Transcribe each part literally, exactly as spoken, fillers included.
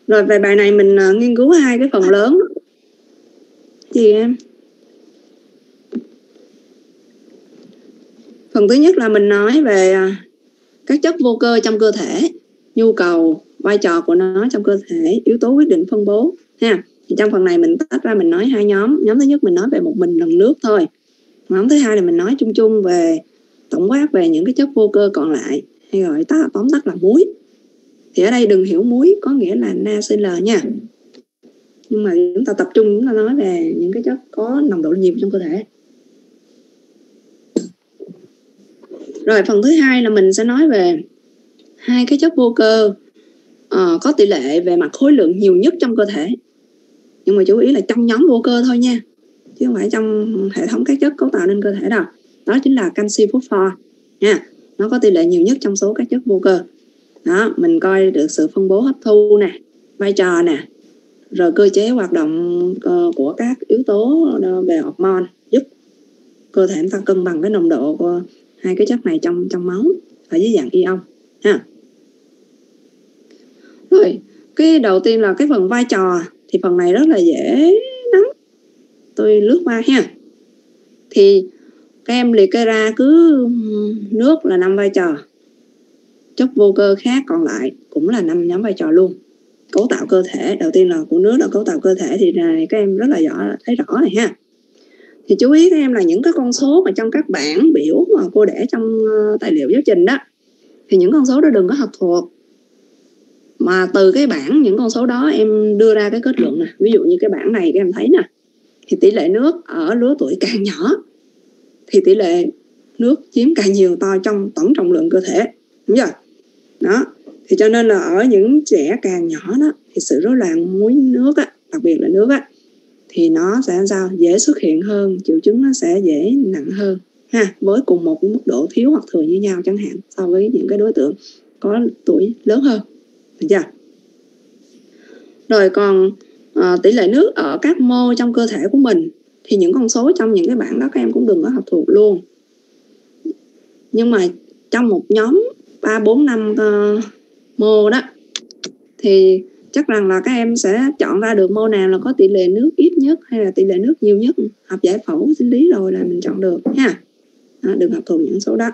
Rồi về bài này mình uh, nghiên cứu hai cái phần lớn. Gì em? Phần thứ nhất là mình nói về uh, các chất vô cơ trong cơ thể, nhu cầu, vai trò của nó trong cơ thể, yếu tố quyết định phân bố ha. Thì trong phần này mình tách ra mình nói hai nhóm. Nhóm thứ nhất mình nói về một mình lần nước thôi. Nhóm thứ hai là mình nói chung chung về tổng quát về những cái chất vô cơ còn lại, hay gọi ta tóm tắt là muối. Thì ở đây đừng hiểu muối có nghĩa là NaCl nha. Nhưng mà chúng ta tập trung chúng ta nói về những cái chất có nồng độ nhiều trong cơ thể. Rồi phần thứ hai là mình sẽ nói về hai cái chất vô cơ uh, có tỷ lệ về mặt khối lượng nhiều nhất trong cơ thể. Nhưng mà chú ý là trong nhóm vô cơ thôi nha, chứ không phải trong hệ thống các chất cấu tạo nên cơ thể đâu. Đó chính là canxi phosphor nha. Nó có tỷ lệ nhiều nhất trong số các chất vô cơ. Đó, mình coi được sự phân bố hấp thu nè, vai trò nè, rồi cơ chế hoạt động của các yếu tố về hormone giúp cơ thể chúng ta cân bằng cái nồng độ của hai cái chất này trong trong máu ở dưới dạng ion ha. Rồi, cái đầu tiên là cái phần vai trò, thì phần này rất là dễ nắm. Tôi lướt qua ha. Thì các em liệt kê ra cứ nước là năm vai trò, chất vô cơ khác còn lại cũng là năm nhóm vai trò luôn. Cấu tạo cơ thể, đầu tiên là của nước là cấu tạo cơ thể, thì này các em rất là rõ, thấy rõ này ha. Thì chú ý các em là những cái con số mà trong các bảng biểu mà cô để trong tài liệu giáo trình đó, thì những con số đó đừng có học thuộc, mà từ cái bảng những con số đó em đưa ra cái kết luận nè. Ví dụ như cái bảng này các em thấy nè, thì tỷ lệ nước ở lứa tuổi càng nhỏ thì tỷ lệ nước chiếm càng nhiều to trong tổng trọng lượng cơ thể, đúng chưa? Đó, thì cho nên là ở những trẻ càng nhỏ đó thì sự rối loạn muối nước á, đặc biệt là nước á, thì nó sẽ sao dễ xuất hiện hơn, triệu chứng nó sẽ dễ nặng hơn ha, với cùng một mức độ thiếu hoặc thừa như nhau chẳng hạn, so với những cái đối tượng có tuổi lớn hơn, được chưa? Rồi còn à, tỷ lệ nước ở các mô trong cơ thể của mình, thì những con số trong những cái bảng đó các em cũng đừng có học thuộc luôn. Nhưng mà trong một nhóm ba, bốn, năm uh, mô đó, thì chắc rằng là các em sẽ chọn ra được mô nào là có tỷ lệ nước ít nhất hay là tỷ lệ nước nhiều nhất. Học giải phẫu sinh lý rồi là mình chọn được ha. Đó, đừng học thuộc những số đó.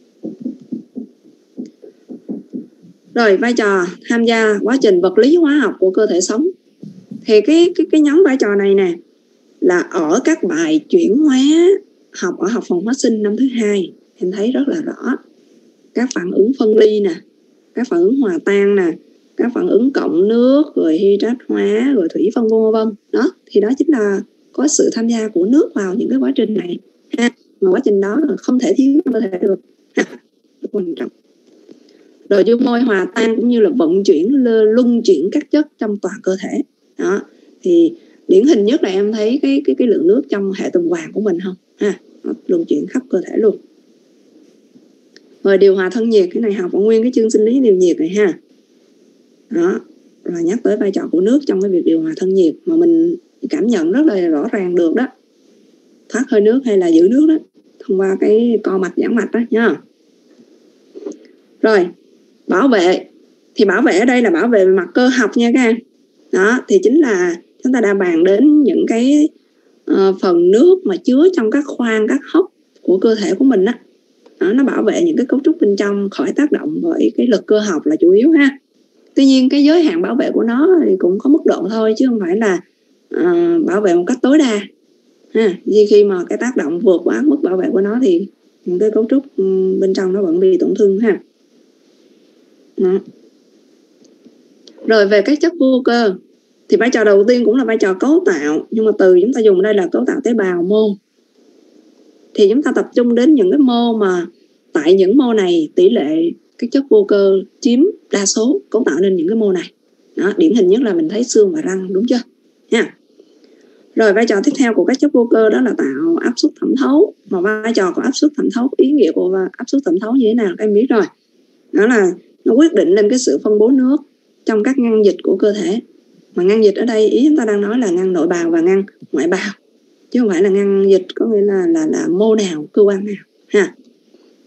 Rồi vai trò tham gia quá trình vật lý hóa học của cơ thể sống. Thì cái cái cái nhóm vai trò này nè là ở các bài chuyển hóa học ở học phần hóa sinh năm thứ hai, em thấy rất là rõ. Các phản ứng phân ly nè, các phản ứng hòa tan nè, các phản ứng cộng nước, rồi hydrat hóa, rồi thủy phân vân vân. Đó, thì đó chính là có sự tham gia của nước vào những cái quá trình này ha. Mà quá trình đó là không thể thiếu cơ thể được ha. Rất quan trọng. Rồi dung môi hòa tan cũng như là vận chuyển, luân chuyển các chất trong toàn cơ thể. Đó, thì điển hình nhất là em thấy cái cái cái lượng nước trong hệ tuần hoàn của mình không ha, nó luân chuyển khắp cơ thể luôn. Rồi điều hòa thân nhiệt, cái này học ở nguyên cái chương sinh lý điều nhiệt này ha. Đó, rồi nhắc tới vai trò của nước trong cái việc điều hòa thân nhiệt mà mình cảm nhận rất là rõ ràng được đó. Thoát hơi nước hay là giữ nước đó, thông qua cái co mạch giãn mạch đó nha. Rồi, bảo vệ. Thì bảo vệ ở đây là bảo vệ về mặt cơ học nha các em. Đó, thì chính là chúng ta đã bàn đến những cái uh, phần nước mà chứa trong các khoang, các hốc của cơ thể của mình đó. Đó, nó bảo vệ những cái cấu trúc bên trong khỏi tác động bởi cái lực cơ học là chủ yếu ha. Tuy nhiên cái giới hạn bảo vệ của nó thì cũng có mức độ thôi, chứ không phải là uh, bảo vệ một cách tối đa ha. Vì khi mà cái tác động vượt quá mức bảo vệ của nó thì những cái cấu trúc bên trong nó vẫn bị tổn thương ha. Đó. Rồi về các chất vô cơ, thì vai trò đầu tiên cũng là vai trò cấu tạo, nhưng mà từ chúng ta dùng ở đây là cấu tạo tế bào mô. Thì chúng ta tập trung đến những cái mô mà tại những mô này tỷ lệ các chất vô cơ chiếm đa số, cấu tạo nên những cái mô này. Đó, điển hình nhất là mình thấy xương và răng, đúng chưa nha. Rồi vai trò tiếp theo của các chất vô cơ đó là tạo áp suất thẩm thấu. Mà vai trò của áp suất thẩm thấu, ý nghĩa của áp suất thẩm thấu như thế nào các em biết rồi. Đó là nó quyết định lên cái sự phân bố nước trong các ngăn dịch của cơ thể. Mà ngăn dịch ở đây ý chúng ta đang nói là ngăn nội bào và ngăn ngoại bào, chứ không phải là ngăn dịch có nghĩa là là là mô nào, cơ quan nào ha.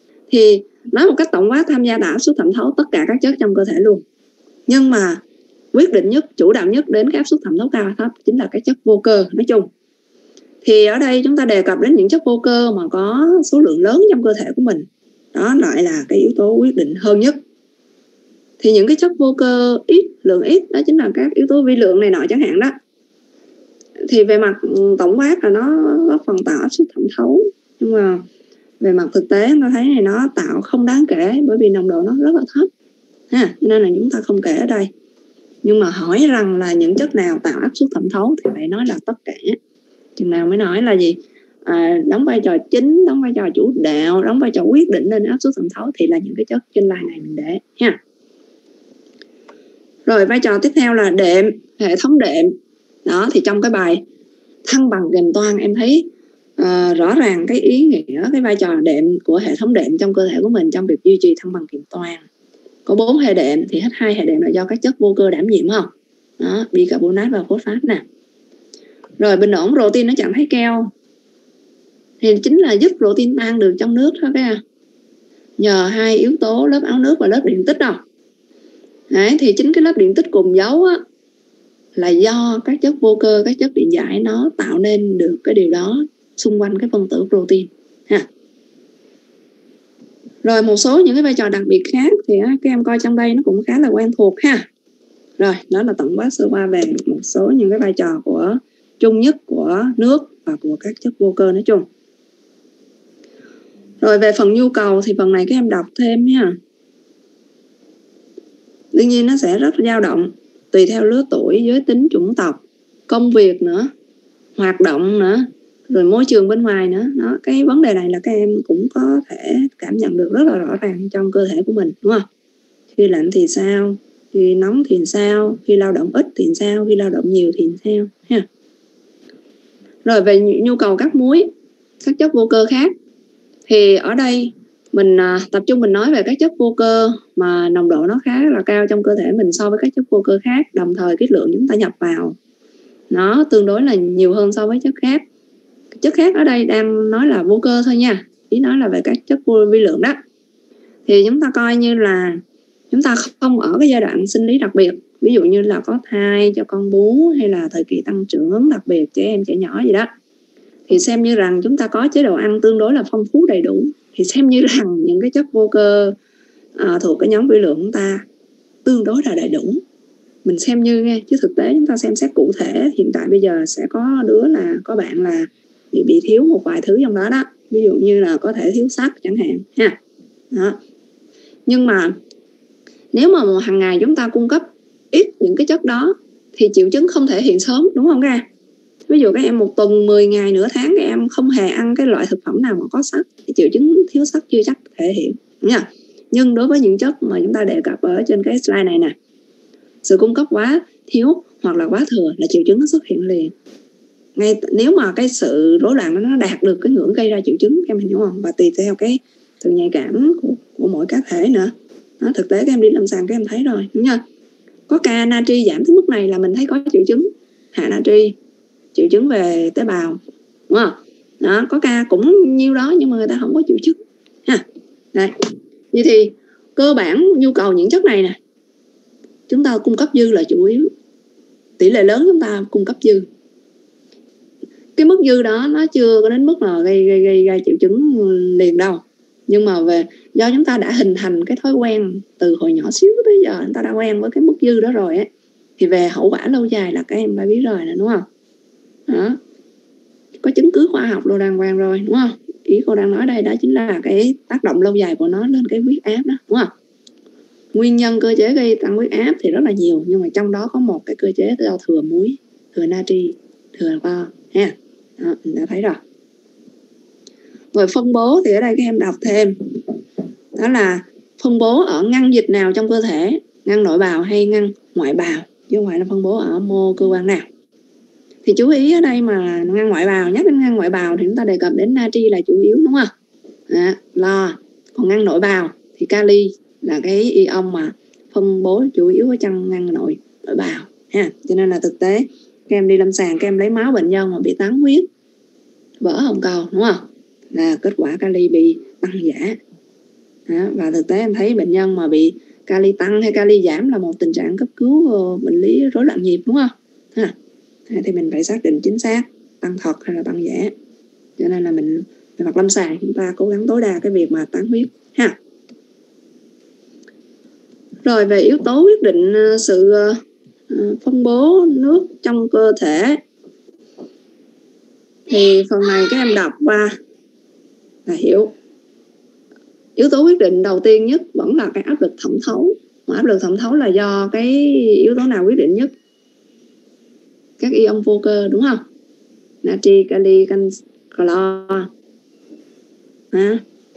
Thì nói một cách tổng quát, tham gia tạo áp suất thẩm thấu tất cả các chất trong cơ thể luôn. Nhưng mà quyết định nhất, chủ đạo nhất đến cái áp suất thẩm thấu cao thấp chính là cái chất vô cơ nói chung. Thì ở đây chúng ta đề cập đến những chất vô cơ mà có số lượng lớn trong cơ thể của mình, đó lại là cái yếu tố quyết định hơn nhất. Thì những cái chất vô cơ ít, lượng ít, đó chính là các yếu tố vi lượng này nọ chẳng hạn đó. Thì về mặt tổng quát là nó góp phần tạo áp suất thẩm thấu, nhưng mà về mặt thực tế chúng ta thấy này nó tạo không đáng kể, bởi vì nồng độ nó rất là thấp ha, cho nên là chúng ta không kể ở đây. Nhưng mà hỏi rằng là những chất nào tạo áp suất thẩm thấu thì phải nói là tất cả. Chừng nào mới nói là gì? À, đóng vai trò chính, đóng vai trò chủ đạo, đóng vai trò quyết định lên áp suất thẩm thấu thì là những cái chất trên slide này mình để ha. Rồi vai trò tiếp theo là đệm, hệ thống đệm. Đó thì trong cái bài thăng bằng kềm toan em thấy uh, rõ ràng cái ý nghĩa, cái vai trò đệm của hệ thống đệm trong cơ thể của mình trong việc duy trì thăng bằng kềm toan. Có bốn hệ đệm thì hết hai hệ đệm là do các chất vô cơ đảm nhiệm không? Đó, bicarbonate và phosphate nè. Rồi bình ổn protein nó chẳng thấy keo thì chính là giúp protein tan được trong nước thôi các à. Nhờ hai yếu tố lớp áo nước và lớp điện tích đâu. Đấy, thì chính cái lớp điện tích cùng dấu á, là do các chất vô cơ, các chất điện giải nó tạo nên được cái điều đó xung quanh cái phân tử protein ha. Rồi một số những cái vai trò đặc biệt khác thì á, các em coi trong đây nó cũng khá là quen thuộc ha. Rồi đó là tổng quát sơ qua về một số những cái vai trò của chung nhất của nước và của các chất vô cơ nói chung. Rồi về phần nhu cầu thì phần này các em đọc thêm nha. Đương nhiên nó sẽ rất dao động tùy theo lứa tuổi, giới tính, chủng tộc, công việc nữa, hoạt động nữa, rồi môi trường bên ngoài nữa. Đó, cái vấn đề này là các em cũng có thể cảm nhận được rất là rõ ràng trong cơ thể của mình, đúng không? Khi lạnh thì sao, khi nóng thì sao, khi lao động ít thì sao, khi lao động nhiều thì sao ha. Rồi về nhu cầu các muối, các chất vô cơ khác thì ở đây mình à, tập trung mình nói về các chất vô cơ mà nồng độ nó khá là cao trong cơ thể mình so với các chất vô cơ khác, đồng thời cái lượng chúng ta nhập vào nó tương đối là nhiều hơn so với chất khác. Chất khác ở đây đang nói là vô cơ thôi nha, ý nói là về các chất vô vi lượng đó. Thì chúng ta coi như là chúng ta không ở cái giai đoạn sinh lý đặc biệt, ví dụ như là có thai cho con bú hay là thời kỳ tăng trưởng đặc biệt trẻ em trẻ nhỏ gì đó, thì xem như rằng chúng ta có chế độ ăn tương đối là phong phú đầy đủ, thì xem như rằng những cái chất vô cơ à, thuộc cái nhóm vi lượng của chúng ta tương đối là đầy đủ. Mình xem như nghe, chứ thực tế chúng ta xem xét cụ thể, hiện tại bây giờ sẽ có đứa là có bạn là bị, bị thiếu một vài thứ trong đó đó, ví dụ như là có thể thiếu sắt chẳng hạn ha. Đó. Nhưng mà nếu mà hàng ngày chúng ta cung cấp ít những cái chất đó thì triệu chứng không thể hiện sớm, đúng không các em? Ví dụ các em một tuần, mười ngày, nửa tháng các em không hề ăn cái loại thực phẩm nào mà có sắt thì triệu chứng thiếu sắt chưa chắc thể hiện nha. Nhưng đối với những chất mà chúng ta đề cập ở trên cái slide này nè, sự cung cấp quá thiếu hoặc là quá thừa là triệu chứng nó xuất hiện liền. Ngay nếu mà cái sự rối loạn đó nó đạt được cái ngưỡng gây ra triệu chứng, em hiểu không? Và tùy theo cái sự nhạy cảm của, của mỗi cá thể nữa. Đó, thực tế các em đi lâm sàng các em thấy rồi, đúng không? Có ca natri giảm tới mức này là mình thấy có triệu chứng hạ natri, triệu chứng về tế bào, đúng không? Đó, có ca cũng nhiêu đó nhưng mà người ta không có triệu chứng ha. Đây. Vậy thì cơ bản nhu cầu những chất này nè, chúng ta cung cấp dư là chủ yếu. Tỷ lệ lớn chúng ta cung cấp dư. Cái mức dư đó nó chưa có đến mức là gây gây gây ra triệu chứng liền đâu. Nhưng mà về do chúng ta đã hình thành cái thói quen từ hồi nhỏ xíu tới giờ, chúng ta đã quen với cái mức dư đó rồi ấy, thì về hậu quả lâu dài là các em đã biết rồi nè, đúng không? Đó. Có chứng cứ khoa học đồ đàng hoàng rồi, đúng không? Ý cô đang nói đây đó chính là cái tác động lâu dài của nó lên cái huyết áp đó, đúng không? Nguyên nhân cơ chế gây tăng huyết áp thì rất là nhiều, nhưng mà trong đó có một cái cơ chế do thừa muối, thừa natri, thừa bo ha. Đó, mình đã thấy rồi. Rồi phân bố thì ở đây các em đọc thêm, đó là phân bố ở ngăn dịch nào trong cơ thể, ngăn nội bào hay ngăn ngoại bào, chứ không phải là phân bố ở mô cơ quan nào. Thì chú ý ở đây mà ngăn ngoại bào, nhắc đến ngăn ngoại bào thì chúng ta đề cập đến natri là chủ yếu, đúng không? À, lo. Còn ngăn nội bào thì kali là cái ion mà phân bố chủ yếu ở trong ngăn nội nội bào ha. Cho nên là thực tế các em đi lâm sàng, các em lấy máu bệnh nhân mà bị tán huyết, vỡ hồng cầu, đúng không? Là kết quả kali bị tăng giả. Đó. Và thực tế em thấy bệnh nhân mà bị kali tăng hay kali giảm là một tình trạng cấp cứu bệnh lý rối loạn nhịp, đúng không? Ha. Thì mình phải xác định chính xác tăng thật hay là tăng giả. Cho nên là mình về mặt lâm sàng chúng ta cố gắng tối đa cái việc mà tán huyết ha. Rồi về yếu tố quyết định sự phân bố nước trong cơ thể thì phần này các em đọc qua là hiểu. Yếu tố quyết định đầu tiên nhất vẫn là cái áp lực thẩm thấu. Mà áp lực thẩm thấu là do cái yếu tố nào quyết định nhất? Các ion vô cơ, đúng không? Natri, kali, canxi, clo. Ha.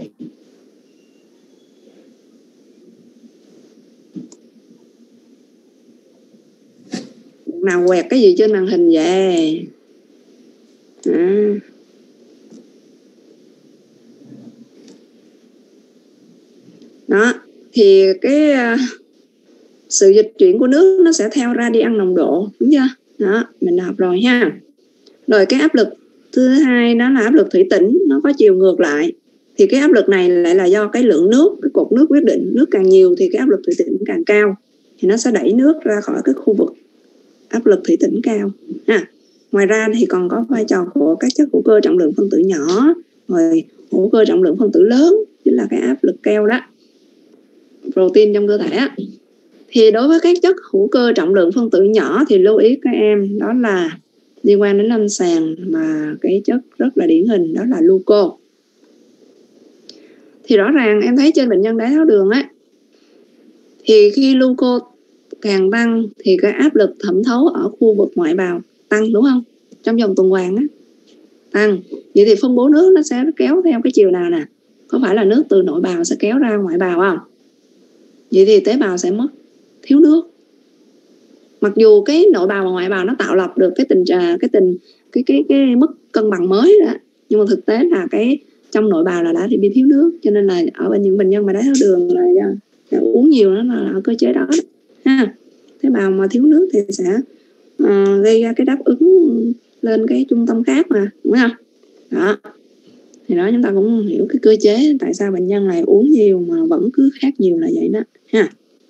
Nào quẹt cái gì trên màn hình vậy? À. Đó, thì cái uh, sự dịch chuyển của nước nó sẽ theo radian nồng độ, đúng chưa? Đó, mình đã học rồi ha. Rồi cái áp lực thứ hai đó là áp lực thủy tĩnh, nó có chiều ngược lại. Thì cái áp lực này lại là do cái lượng nước, cái cột nước quyết định. Nước càng nhiều thì cái áp lực thủy tĩnh càng cao, thì nó sẽ đẩy nước ra khỏi cái khu vực áp lực thủy tĩnh cao ha. Ngoài ra thì còn có vai trò của các chất hữu cơ trọng lượng phân tử nhỏ, rồi hữu cơ trọng lượng phân tử lớn, chính là cái áp lực keo đó, protein trong cơ thể. Thì đối với các chất hữu cơ trọng lượng phân tử nhỏ thì lưu ý các em, đó là liên quan đến lâm sàng mà cái chất rất là điển hình, đó là gluco. Thì rõ ràng em thấy trên bệnh nhân đái tháo đường á, thì khi gluco càng tăng thì cái áp lực thẩm thấu ở khu vực ngoại bào tăng, đúng không? Trong vòng tuần hoàn á, tăng. Vậy thì phân bố nước nó sẽ kéo theo cái chiều nào nè? Có phải là nước từ nội bào sẽ kéo ra ngoại bào không? Vậy thì tế bào sẽ mất, thiếu nước. Mặc dù cái nội bào và ngoại bào nó tạo lập được cái tình trạng cái tình cái cái cái mức cân bằng mới đó, nhưng mà thực tế là cái trong nội bào là đã bị thiếu nước, cho nên là ở bên những bệnh nhân mà đái tháo đường là, là, là uống nhiều nó là ở cơ chế đó, đó ha. Tế bào mà thiếu nước thì sẽ uh, gây ra cái đáp ứng lên cái trung tâm khác mà, đúng không? Đó. Thì đó chúng ta cũng hiểu cái cơ chế tại sao bệnh nhân này uống nhiều mà vẫn cứ khát nhiều là vậy đó ha.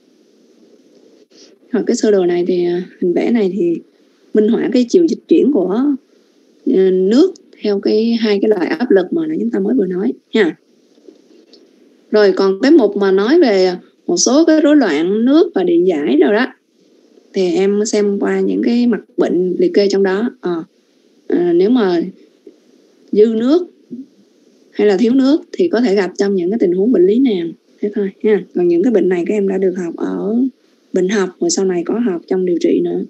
Rồi cái sơ đồ này thì hình vẽ này thì minh họa cái chiều dịch chuyển của nước theo cái hai cái loại áp lực mà chúng ta mới vừa nói ha. Rồi còn cái mục mà nói về một số cái rối loạn nước và điện giải rồi đó, thì em xem qua những cái mặt bệnh liệt kê trong đó. À, à, nếu mà dư nước hay là thiếu nước thì có thể gặp trong những cái tình huống bệnh lý nào, thế thôi ha. Còn những cái bệnh này các em đã được học ở bệnh học, rồi sau này có học trong điều trị nữa.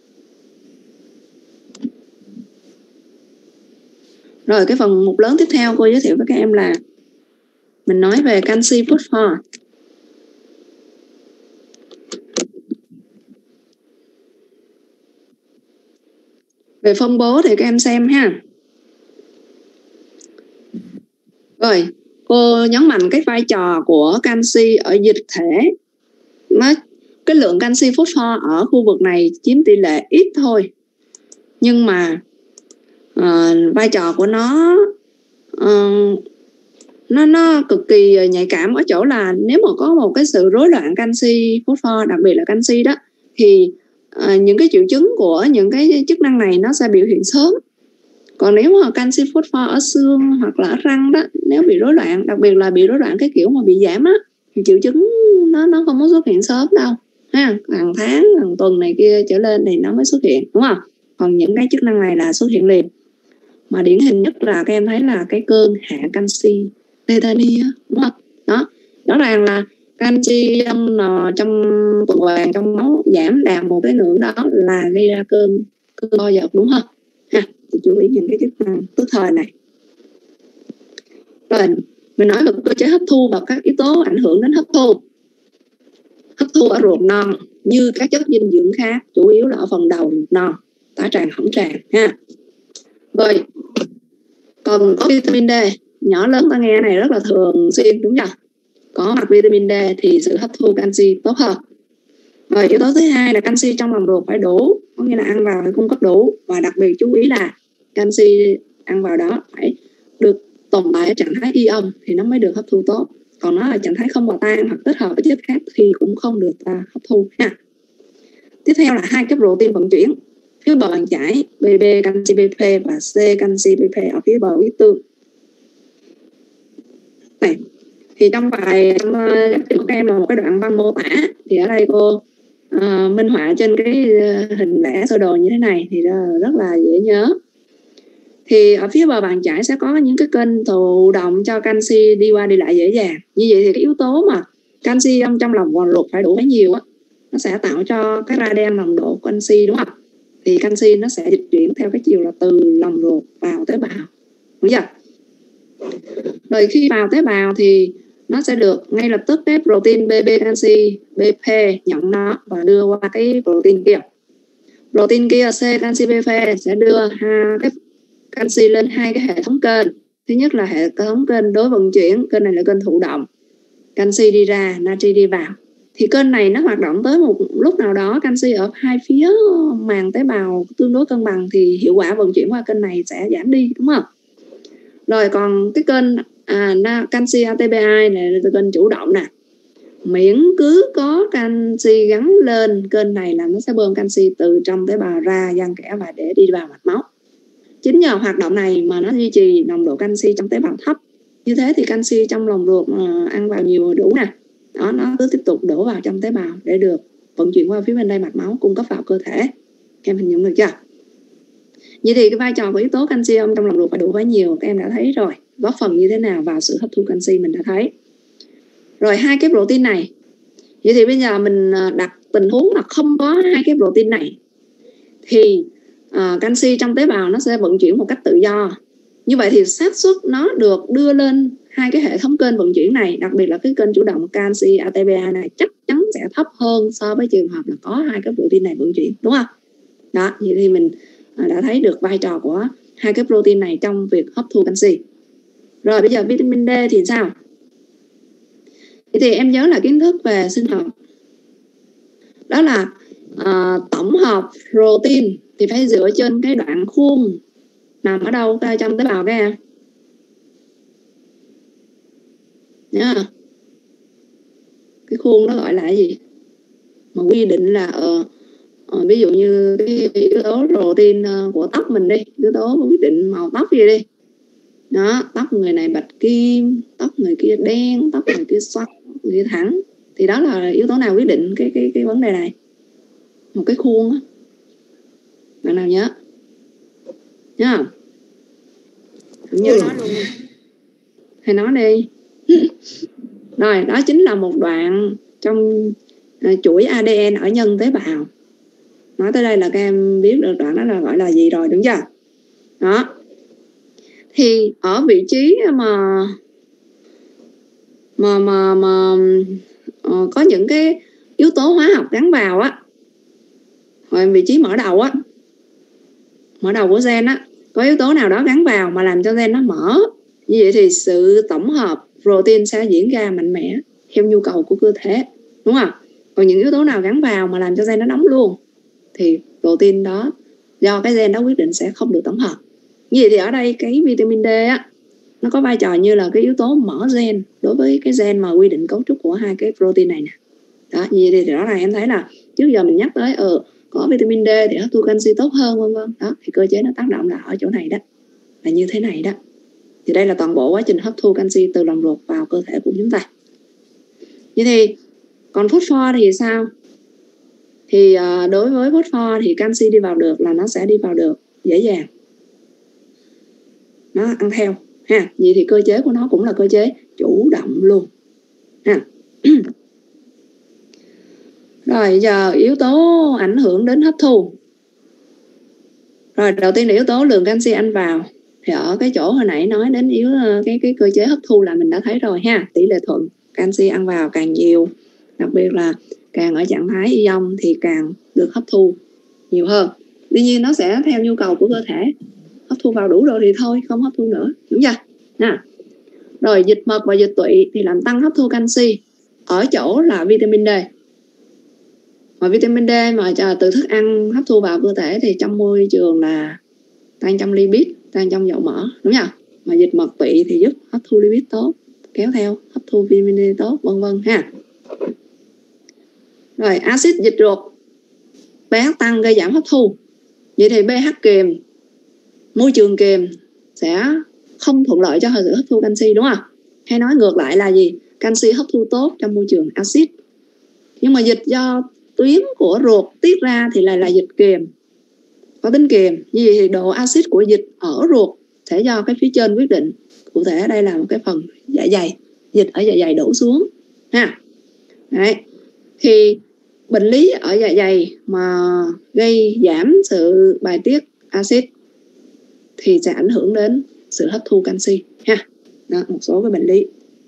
Rồi cái phần mục lớn tiếp theo cô giới thiệu với các em là mình nói về canxi phosphor. Về phân bố thì các em xem ha. Rồi cô nhấn mạnh cái vai trò của canxi ở dịch thể. Nó, cái lượng canxi phosphor ở khu vực này chiếm tỷ lệ ít thôi, nhưng mà uh, vai trò của nó uh, nó nó cực kỳ nhạy cảm ở chỗ là nếu mà có một cái sự rối loạn canxi phosphor, đặc biệt là canxi đó, thì uh, những cái triệu chứng của những cái chức năng này nó sẽ biểu hiện sớm. Còn nếu mà canxi phosphor ở xương hoặc là ở răng đó, nếu bị rối loạn, đặc biệt là bị rối loạn cái kiểu mà bị giảm á, thì triệu chứng nó nó không có xuất hiện sớm đâu ha, hàng tháng, hàng tuần này kia trở lên thì nó mới xuất hiện, đúng không? Còn những cái chức năng này là xuất hiện liền. Mà điển hình nhất là các em thấy là cái cơn hạ canxi tetani, đúng không? Đó, rõ ràng là canxi trong trong tuần hoàn trong máu giảm đạt một cái ngưỡng đó là gây ra cơn cơn co giật, đúng không? Ha, thì chú ý những cái chức năng tức thời này. Rồi mình nói về cơ chế hấp thu và các yếu tố ảnh hưởng đến hấp thu. Hấp thu ở ruột non như các chất dinh dưỡng khác, chủ yếu là ở phần đầu ruột non, tả tràng, hõng tràng ha. Rồi còn có vitamin D, nhỏ lớn ta nghe này rất là thường xuyên, đúng không? Có mặt vitamin D thì sự hấp thu canxi tốt hơn. Rồi yếu tố thứ hai là canxi trong lòng ruột phải đủ, có nghĩa là ăn vào phải cung cấp đủ, và đặc biệt chú ý là canxi ăn vào đó phải được tồn tại ở trạng thái ion thì nó mới được hấp thu tốt. còn nó ở trạng thái không hòa tan hoặc kết hợp với chất khác thì cũng không được ta hấp thu ha. Tiếp theo là hai cái protein vận chuyển phía bờ bàn chải, bê bê canxi bê pê và C canxi bê pê ở phía bờ huyết tương. Này, thì trong bài trong của các em là một cái đoạn văn mô tả, thì ở đây cô uh, minh họa trên cái hình vẽ sơ đồ như thế này thì rất là dễ nhớ. Thì ở phía bờ bàn chải sẽ có những cái kênh thụ động cho canxi đi qua đi lại dễ dàng. Như vậy thì cái yếu tố mà canxi trong trong lòng vòng ruột phải đủ bấy nhiêu á, nó sẽ tạo cho cái radix nồng độ canxi, đúng không? Thì canxi nó sẽ dịch chuyển theo cái chiều là từ lòng ruột vào tế bào, đúng chưa? Rồi khi vào tế bào thì nó sẽ được ngay lập tức cái protein bê bê canxi bê pê nhận nó và đưa qua cái protein kia. Protein kia C canxi bê pê sẽ đưa hai cái canxi lên hai cái hệ thống kênh. Thứ nhất là hệ thống kênh đối vận chuyển, kênh này là kênh thụ động. Canxi đi ra, natri đi vào. Thì kênh này nó hoạt động tới một lúc nào đó, canxi ở hai phía màng tế bào tương đối cân bằng thì hiệu quả vận chuyển qua kênh này sẽ giảm đi, đúng không? Rồi còn cái kênh à, canxi a tê pê hai này là kênh chủ động nè. Miễn cứ có canxi gắn lên kênh này là nó sẽ bơm canxi từ trong tế bào ra giăng kẽ và để đi vào mạch máu. Chính nhờ hoạt động này mà nó duy trì nồng độ canxi trong tế bào thấp. Như thế thì canxi trong lòng ruột mà ăn vào nhiều đủ nè, đó, nó cứ tiếp tục đổ vào trong tế bào để được vận chuyển qua phía bên đây mạch máu cung cấp vào cơ thể. Em hình dung được chưa? Vậy thì cái vai trò của yếu tố canxi trong lòng ruột phải đủ bấy nhiêu các em đã thấy rồi, góp phần như thế nào vào sự hấp thu canxi mình đã thấy. Rồi hai cái protein này, vậy thì bây giờ mình đặt tình huống là không có hai cái protein này thì uh, canxi trong tế bào nó sẽ vận chuyển một cách tự do. Như vậy thì xác suất nó được đưa lên hai cái hệ thống kênh vận chuyển này, đặc biệt là cái kênh chủ động canxi a tê pê hai này chắc chắn sẽ thấp hơn so với trường hợp là có hai cái protein này vận chuyển, đúng không? Đó, vậy thì mình đã thấy được vai trò của hai cái protein này trong việc hấp thu canxi. Rồi bây giờ vitamin D thì sao? Vậy thì em nhớ là kiến thức về sinh học. Đó là uh, tổng hợp protein thì phải dựa trên cái đoạn khuôn nằm ở đâu trong tế bào các em? Nhớ không? Cái khuôn nó gọi là cái gì? Mà quy định là uh, uh, ví dụ như cái yếu tố protein uh, của tóc mình đi, yếu tố quyết định màu tóc gì đi. Đó, tóc người này bạch kim, tóc người kia đen, tóc người kia xoăn, người kia thẳng. Thì đó là yếu tố nào quyết định cái cái cái vấn đề này? Một cái khuôn á. Bạn nào nhớ? Nhớ không? Không nhớ nói luôn. Thầy nói đi. Rồi, đó chính là một đoạn trong uh, chuỗi a đê en ở nhân tế bào. Nói tới đây là các em biết được đoạn đó là gọi là gì rồi, đúng chưa? Đó. Thì ở vị trí mà mà mà, mà uh, có những cái yếu tố hóa học gắn vào á, rồi vị trí mở đầu á, mở đầu của gen á, có yếu tố nào đó gắn vào mà làm cho gen nó mở. Như vậy thì sự tổng hợp protein sẽ diễn ra mạnh mẽ theo nhu cầu của cơ thể, đúng không? Còn những yếu tố nào gắn vào mà làm cho gen nó đóng luôn thì protein đó do cái gen đó quyết định sẽ không được tổng hợp. Như vậy thì ở đây cái vitamin D á, nó có vai trò như là cái yếu tố mở gen đối với cái gen mà quy định cấu trúc của hai cái protein này nè. Đó, như vậy thì rõ ràng em thấy là trước giờ mình nhắc tới ừ, có vitamin D thì hấp thu canxi tốt hơn, vân vân. Đó, thì cơ chế nó tác động là ở chỗ này đó, là như thế này đó. Thì đây là toàn bộ quá trình hấp thu canxi từ lòng ruột vào cơ thể của chúng ta. Như thì còn phosphor thì sao? Thì uh, đối với phosphor thì canxi đi vào được là nó sẽ đi vào được dễ dàng, nó ăn theo ha. Vậy thì cơ chế của nó cũng là cơ chế chủ động luôn ha. Rồi giờ yếu tố ảnh hưởng đến hấp thu. Rồi đầu tiên là yếu tố lượng canxi ăn vào. Thì ở cái chỗ hồi nãy nói đến yếu cái cái cơ chế hấp thu là mình đã thấy rồi ha. Tỷ lệ thuận, canxi ăn vào càng nhiều, đặc biệt là càng ở trạng thái ion thì càng được hấp thu nhiều hơn. Tuy nhiên nó sẽ theo nhu cầu của cơ thể, hấp thu vào đủ rồi thì thôi, không hấp thu nữa, đúng chưa? Nè. Rồi dịch mật và dịch tụy thì làm tăng hấp thu canxi ở chỗ là vitamin D. Mà vitamin D mà từ thức ăn hấp thu vào cơ thể thì trong môi trường là tan trong lipid, tan trong dầu mỡ, đúng không? Mà dịch mật tụy thì giúp hấp thu lipid tốt, kéo theo hấp thu vitamin D tốt, vân vân ha. Rồi axit dịch ruột pH tăng gây giảm hấp thu. Vậy thì pH kiềm, môi trường kiềm sẽ không thuận lợi cho sự hấp thu canxi, đúng không? Hay nói ngược lại là gì? Canxi hấp thu tốt trong môi trường axit. Nhưng mà dịch do tuyến của ruột tiết ra thì lại là dịch kiềm, có tính kiềm. Như vậy thì độ axit của dịch ở ruột sẽ do cái phía trên quyết định. Cụ thể ở đây là một cái phần dạ dày, dịch ở dạ dày đổ xuống ha. Đấy. Thì bệnh lý ở dạ dày mà gây giảm sự bài tiết axit thì sẽ ảnh hưởng đến sự hấp thu canxi ha. Đó, một số cái bệnh lý.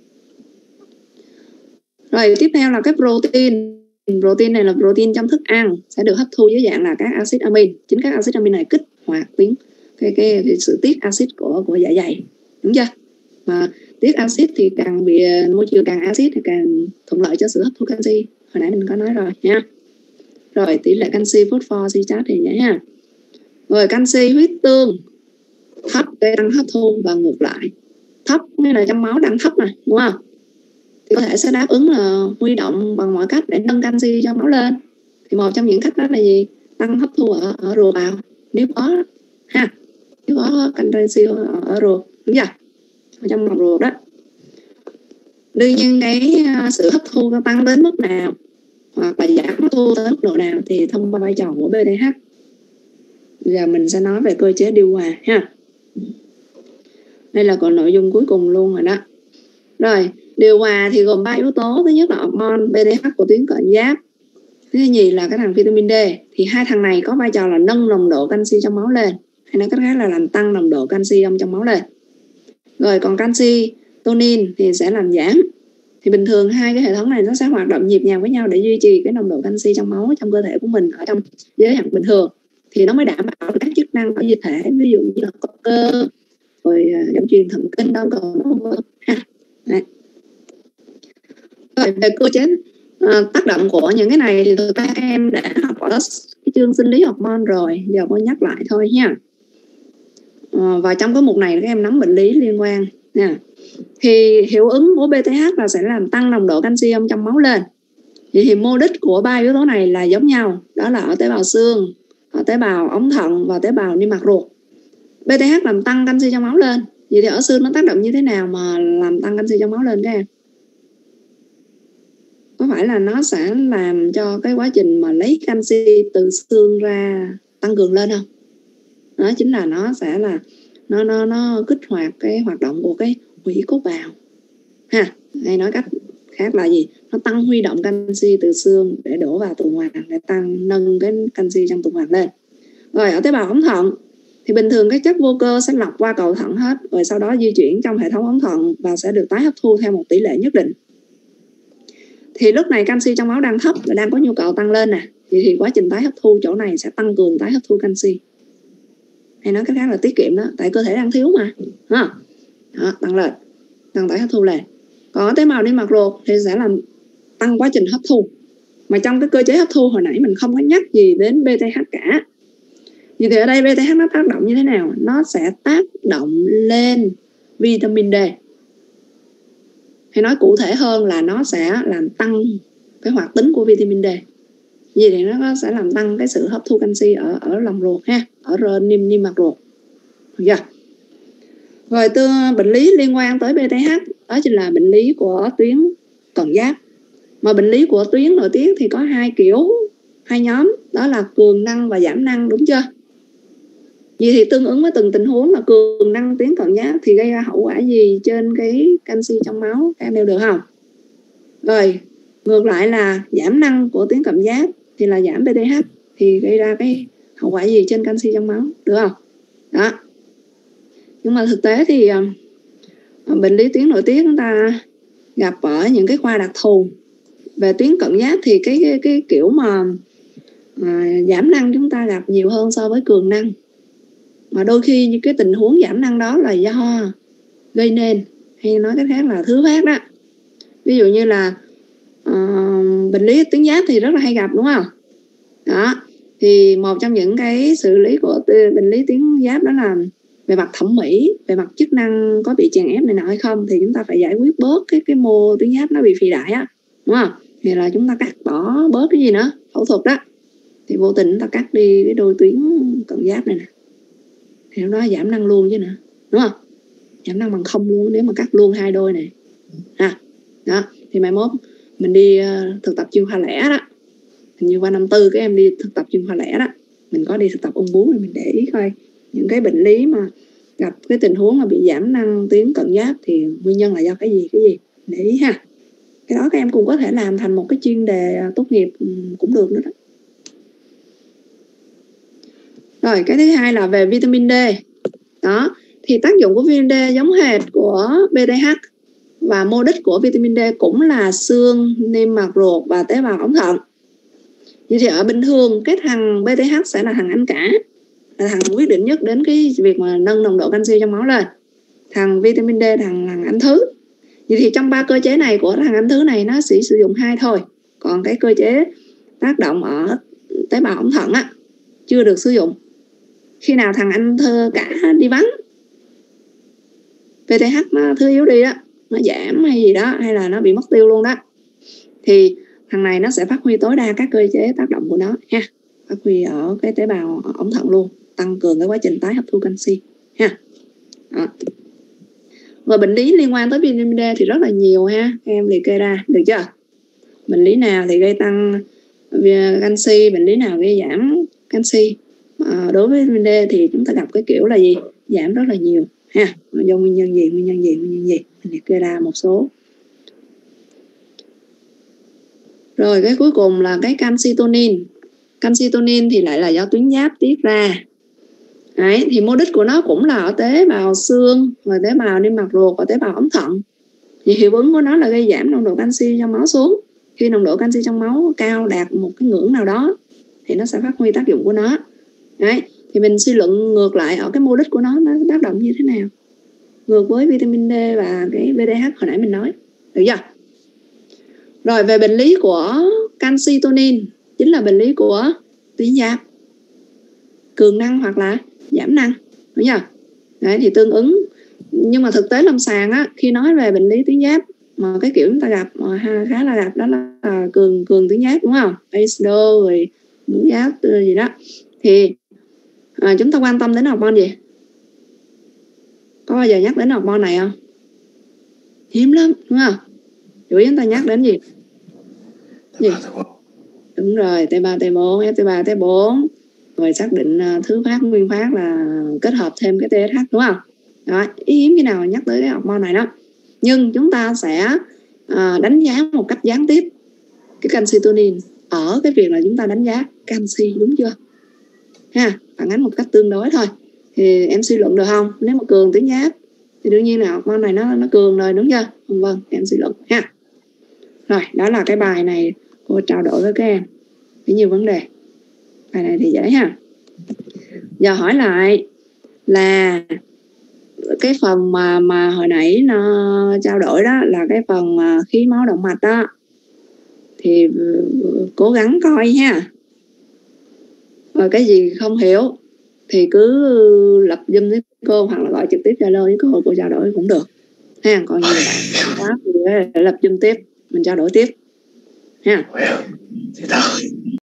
Rồi tiếp theo là cái protein. Protein này là protein trong thức ăn, sẽ được hấp thu dưới dạng là các axit amin. Chính các axit amin này kích hoạt tuyến cái, cái, cái sự tiết axit của của dạ dày, đúng chưa? Mà tiết axit thì càng bị môi trường càng axit thì càng thuận lợi cho sự hấp thu canxi. Hồi nãy mình có nói rồi nha. Rồi tỷ lệ canxi phosphor citrat thì vậy ha. Rồi canxi huyết tương thấp gây tăng hấp thu và ngược lại. Thấp nghĩa là trong máu đang thấp mà, đúng không? Thì có thể sẽ đáp ứng là huy động bằng mọi cách để nâng canxi cho máu lên. Thì một trong những cách đó là gì? Tăng hấp thu ở, ở ruột vào, nếu có ha, nếu có canxi ở, ở ruột, đúng chưa? Ở trong lòng ruột đó. Đương nhiên cái sự hấp thu nó tăng đến mức nào hoặc là giảm hấp thu tới mức độ nào thì thông qua vai trò của bê đê hát. Giờ mình sẽ nói về cơ chế điều hòa ha. Đây là còn nội dung cuối cùng luôn rồi đó. Rồi, điều hòa thì gồm ba yếu tố. Thứ nhất là hormone bê đê hát của tuyến cận giáp. Thứ nhì là cái thằng vitamin D. Thì hai thằng này có vai trò là nâng nồng độ canxi trong máu lên, hay nói cách khác là làm tăng nồng độ canxi trong máu lên. Rồi còn canxi tonin thì sẽ làm giảm. Thì bình thường hai cái hệ thống này nó sẽ hoạt động nhịp nhàng với nhau để duy trì cái nồng độ canxi trong máu trong cơ thể của mình ở trong giới hạn bình thường, thì nó mới đảm bảo các chức năng của dịch thể, ví dụ như là có cơ, rồi dẫn truyền thần kinh, đau cầu, vân vân ha. Đấy. Rồi về cơ chế uh, tác động của những cái này thì các em đã học ở cái chương sinh lý hormone rồi, giờ cô nhắc lại thôi nha. Uh, và trong cái mục này các em nắm bệnh lý liên quan nha. Thì hiệu ứng của bê tê hát là sẽ làm tăng nồng độ canxi trong máu lên. Vậy thì mô đích của ba yếu tố này là giống nhau, đó là ở tế bào xương, ở tế bào ống thận và tế bào niêm mạc ruột. bê tê hát làm tăng canxi trong máu lên. Vậy thì ở xương nó tác động như thế nào mà làm tăng canxi trong máu lên các em? Có phải là nó sẽ làm cho cái quá trình mà lấy canxi từ xương ra tăng cường lên không? Đó chính là nó sẽ là nó nó nó kích hoạt cái hoạt động của cái hủy cốt bào ha. Hay nói cách khác là gì? Nó tăng huy động canxi từ xương để đổ vào tuần hoàn, để tăng nâng cái canxi trong tuần hoàn lên. Rồi ở tế bào ống thận thì bình thường các chất vô cơ sẽ lọc qua cầu thận hết, rồi sau đó di chuyển trong hệ thống ống thận và sẽ được tái hấp thu theo một tỷ lệ nhất định. Thì lúc này canxi trong máu đang thấp và đang có nhu cầu tăng lên nè, vậy thì quá trình tái hấp thu chỗ này sẽ tăng cường tái hấp thu canxi. Hay nói cách khác là tiết kiệm đó, tại cơ thể đang thiếu mà ha. Đó, tăng lên, tăng tải hấp thu lên. Còn ở tế bào niêm mạc ruột thì sẽ làm tăng quá trình hấp thu. Mà trong cái cơ chế hấp thu hồi nãy mình không có nhắc gì đến bê tê hát cả. Vậy thì ở đây bê tê hát nó tác động như thế nào? Nó sẽ tác động lên vitamin D. Hay nói cụ thể hơn là nó sẽ làm tăng cái hoạt tính của vitamin D. Vậy thì nó sẽ làm tăng cái sự hấp thu canxi ở ở lòng ruột ha, ở niêm niêm mạc ruột. Được chưa? Rồi tương bệnh lý liên quan tới bê tê hát đó chính là bệnh lý của tuyến cận giáp. Mà bệnh lý của tuyến nội tiết thì có hai kiểu, hai nhóm, đó là cường năng và giảm năng, đúng chưa? Vậy thì tương ứng với từng tình huống là cường năng tuyến cận giáp thì gây ra hậu quả gì trên cái canxi trong máu, các em nêu được không? Rồi ngược lại là giảm năng của tuyến cận giáp thì là giảm bê tê hát thì gây ra cái hậu quả gì trên canxi trong máu, được không? Đó. Nhưng mà thực tế thì uh, bệnh lý tuyến nội tiết chúng ta gặp ở những cái khoa đặc thù. Về tuyến cận giáp thì cái cái, cái kiểu mà uh, giảm năng chúng ta gặp nhiều hơn so với cường năng. Mà đôi khi những cái tình huống giảm năng đó là do gây nên, hay nói cách khác là thứ phát đó. Ví dụ như là uh, bệnh lý tuyến giáp thì rất là hay gặp, đúng không? Đó. Thì một trong những cái xử lý của bệnh lý tuyến giáp đó là về mặt thẩm mỹ, về mặt chức năng có bị chèn ép này nọ hay không, thì chúng ta phải giải quyết bớt cái cái mô tuyến giáp nó bị phì đại á, đúng không? Thì là chúng ta cắt bỏ bớt cái gì nữa, phẫu thuật đó, thì vô tình chúng ta cắt đi cái đôi tuyến cận giáp này nè, thì nó giảm năng luôn chứ nữa, đúng không? Giảm năng bằng không luôn nếu mà cắt luôn hai đôi này ha. Đó thì mai mốt mình đi uh, thực tập chuyên khoa lẻ đó, hình như qua năm tư các em đi thực tập chuyên khoa lẻ đó, mình có đi thực tập ung bướu thì mình để ý coi những cái bệnh lý mà gặp cái tình huống mà bị giảm năng tuyến cận giáp thì nguyên nhân là do cái gì cái gì để ý ha. Cái đó các em cũng có thể làm thành một cái chuyên đề tốt nghiệp cũng được nữa đó. Rồi cái thứ hai là về vitamin D. Đó thì tác dụng của vitamin D giống hệt của bê tê hát, và mô đích của vitamin D cũng là xương, niêm mạc ruột và tế bào ống thận. Như thì ở bình thường cái thằng bê tê hát sẽ là thằng anh cả, là thằng quyết định nhất đến cái việc mà nâng nồng độ canxi trong máu lên. Thằng vitamin D thằng thằng anh thứ. Vậy thì trong ba cơ chế này của thằng anh thứ này nó chỉ sử dụng hai thôi, còn cái cơ chế tác động ở tế bào ống thận á chưa được sử dụng. Khi nào thằng anh thơ cả đi vắng, pê tê hát nó thứ yếu đi đó, nó giảm hay gì đó, hay là nó bị mất tiêu luôn đó, thì thằng này nó sẽ phát huy tối đa các cơ chế tác động của nó ha, phát huy ở cái tế bào ống thận luôn, tăng cường cái quá trình tái hấp thu canxi ha. Đó. Và bệnh lý liên quan tới vitamin D thì rất là nhiều ha, các em liệt kê ra được chưa? Bệnh lý nào thì gây tăng canxi, bệnh lý nào gây giảm canxi. À, đối với vitamin D thì chúng ta gặp cái kiểu là gì? Giảm rất là nhiều ha. Do nguyên nhân gì, nguyên nhân gì, nguyên nhân gì, mình liệt kê ra một số. Rồi cái cuối cùng là cái calcitonin. Calcitonin thì lại là do tuyến giáp tiết ra. Đấy, thì mô đích của nó cũng là ở tế bào xương, và tế bào niêm mạc ruột và tế bào ống thận. Thì hiệu ứng của nó là gây giảm nồng độ canxi trong máu xuống. Khi nồng độ canxi trong máu cao đạt một cái ngưỡng nào đó thì nó sẽ phát huy tác dụng của nó. Đấy, thì mình suy luận ngược lại ở cái mô đích của nó nó tác động như thế nào, ngược với vitamin D và cái vê đê hát hồi nãy mình nói, được chưa? Rồi về bệnh lý của calcitonin chính là bệnh lý của tuyến giáp, cường năng hoặc là giảm năng, đúng chưa? Đấy thì tương ứng, nhưng mà thực tế lâm sàng á, khi nói về bệnh lý tuyến giáp mà cái kiểu chúng ta gặp mà khá là gặp đó là cường cường tuyến giáp, đúng không? Acido rồi mũi giáp gì đó, thì à, chúng ta quan tâm đến hormone gì? Có bao giờ nhắc đến hormone này không? Hiếm lắm, đúng không? Chủ yếu chúng ta nhắc đến gì? Gì? Đúng rồi, T ba T bốn, F T ba T bốn, rồi xác định uh, thứ phát nguyên phát là kết hợp thêm cái tê ét hát, đúng không? Đó, hiếm khi nào nhắc tới cái hormone này đó. Nhưng chúng ta sẽ uh, đánh giá một cách gián tiếp cái calcitonin ở cái việc là chúng ta đánh giá canxi, đúng chưa? Ha, phản ánh một cách tương đối thôi. Thì em suy luận được không? Nếu mà cường tuyến giáp thì đương nhiên là hormone này nó nó cường rồi, đúng chưa? Vâng, vâng, em suy luận ha. Rồi, đó là cái bài này cô trao đổi với các em với nhiều vấn đề. Bài này thì dễ ha. Giờ hỏi lại là cái phần mà mà hồi nãy nó trao đổi đó là cái phần mà khí máu động mạch đó, thì cố gắng coi ha. Rồi cái gì không hiểu thì cứ lập Zoom với cô hoặc là gọi trực tiếp Zalo với cô, cô trao đổi cũng được ha. Còn nhiều bạn quá thì lập Zoom tiếp, mình trao đổi tiếp ha.